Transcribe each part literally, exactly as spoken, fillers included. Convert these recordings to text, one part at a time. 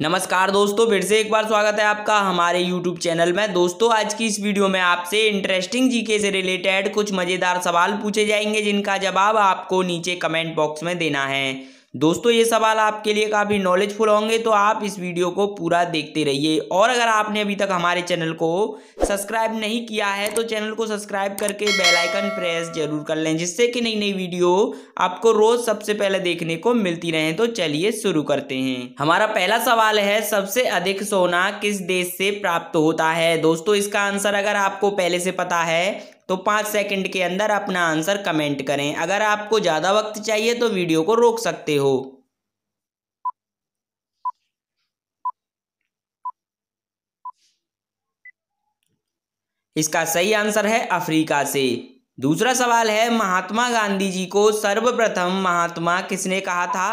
नमस्कार दोस्तों, फिर से एक बार स्वागत है आपका हमारे यूट्यूब चैनल में। दोस्तों आज की इस वीडियो में आपसे इंटरेस्टिंग जीके से रिलेटेड कुछ मज़ेदार सवाल पूछे जाएंगे जिनका जवाब आपको नीचे कमेंट बॉक्स में देना है। दोस्तों ये सवाल आपके लिए काफ़ी नॉलेजफुल होंगे, तो आप इस वीडियो को पूरा देखते रहिए। और अगर आपने अभी तक हमारे चैनल को सब्सक्राइब नहीं किया है तो चैनल को सब्सक्राइब करके बेल आइकन प्रेस जरूर कर लें, जिससे कि नई नई वीडियो आपको रोज सबसे पहले देखने को मिलती रहे। तो चलिए शुरू करते हैं। हमारा पहला सवाल है, सबसे अधिक सोना किस देश से प्राप्त होता है। दोस्तों इसका आंसर अगर आपको पहले से पता है तो पाँच सेकंड के अंदर अपना आंसर कमेंट करें। अगर आपको ज़्यादा वक्त चाहिए तो वीडियो को रोक सकते हो। इसका सही आंसर है अफ्रीका से। दूसरा सवाल है, महात्मा गांधी जी को सर्वप्रथम महात्मा किसने कहा था।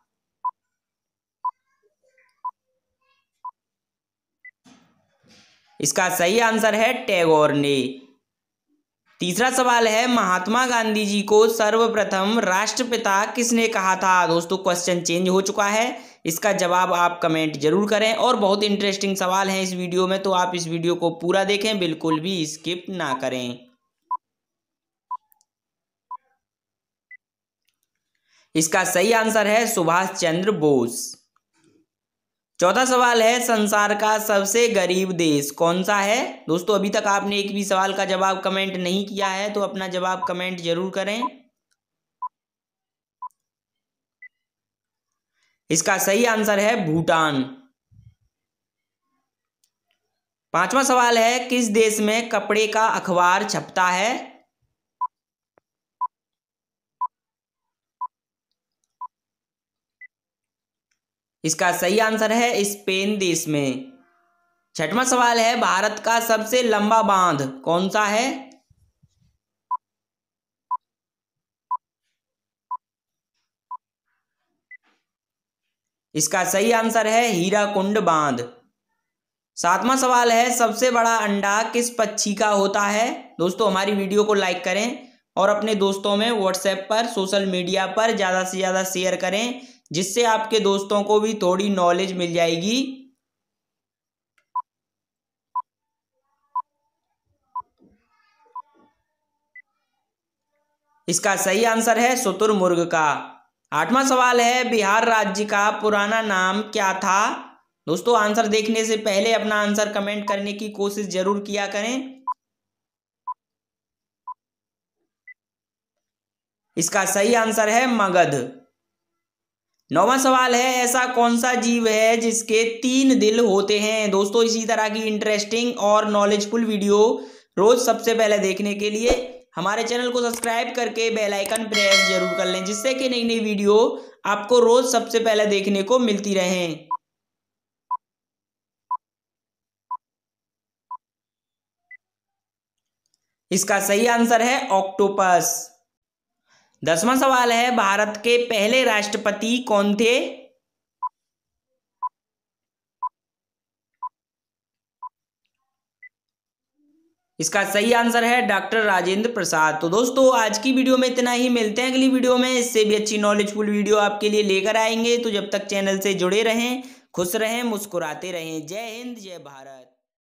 इसका सही आंसर है टैगोर ने। तीसरा सवाल है, महात्मा गांधी जी को सर्वप्रथम राष्ट्रपिता किसने कहा था। दोस्तों क्वेश्चन चेंज हो चुका है, इसका जवाब आप कमेंट जरूर करें। और बहुत इंटरेस्टिंग सवाल हैं इस वीडियो में, तो आप इस वीडियो को पूरा देखें, बिल्कुल भी स्किप ना करें। इसका सही आंसर है सुभाष चंद्र बोस। चौथा सवाल है, संसार का सबसे गरीब देश कौन सा है। दोस्तों अभी तक आपने एक भी सवाल का जवाब कमेंट नहीं किया है तो अपना जवाब कमेंट जरूर करें। इसका सही आंसर है भूटान। पांचवा सवाल है, किस देश में कपड़े का अखबार छपता है। इसका सही आंसर है स्पेन देश में। छठवां सवाल है, भारत का सबसे लंबा बांध कौन सा है। इसका सही आंसर है हीराकुंड बांध। सातवां सवाल है, सबसे बड़ा अंडा किस पक्षी का होता है। दोस्तों हमारी वीडियो को लाइक करें और अपने दोस्तों में व्हाट्सएप पर, सोशल मीडिया पर ज़्यादा से ज़्यादा शेयर करें, जिससे आपके दोस्तों को भी थोड़ी नॉलेज मिल जाएगी। इसका सही आंसर है शुतुरमुर्ग का। आठवां सवाल है, बिहार राज्य का पुराना नाम क्या था। दोस्तों आंसर देखने से पहले अपना आंसर कमेंट करने की कोशिश जरूर किया करें। इसका सही आंसर है मगध। नौवां सवाल है, ऐसा कौन सा जीव है जिसके तीन दिल होते हैं। दोस्तों इसी तरह की इंटरेस्टिंग और नॉलेजफुल वीडियो रोज सबसे पहले देखने के लिए हमारे चैनल को सब्सक्राइब करके बेल आइकन प्रेस जरूर कर लें, जिससे कि नई नई वीडियो आपको रोज सबसे पहले देखने को मिलती रहें। इसका सही आंसर है ऑक्टोपस। दसवां सवाल है, भारत के पहले राष्ट्रपति कौन थे। इसका सही आंसर है डॉक्टर राजेंद्र प्रसाद। तो दोस्तों आज की वीडियो में इतना ही, मिलते हैं अगली वीडियो में, इससे भी अच्छी नॉलेजफुल वीडियो आपके लिए लेकर आएंगे। तो जब तक चैनल से जुड़े रहें, खुश रहें, मुस्कुराते रहें। जय हिंद, जय भारत।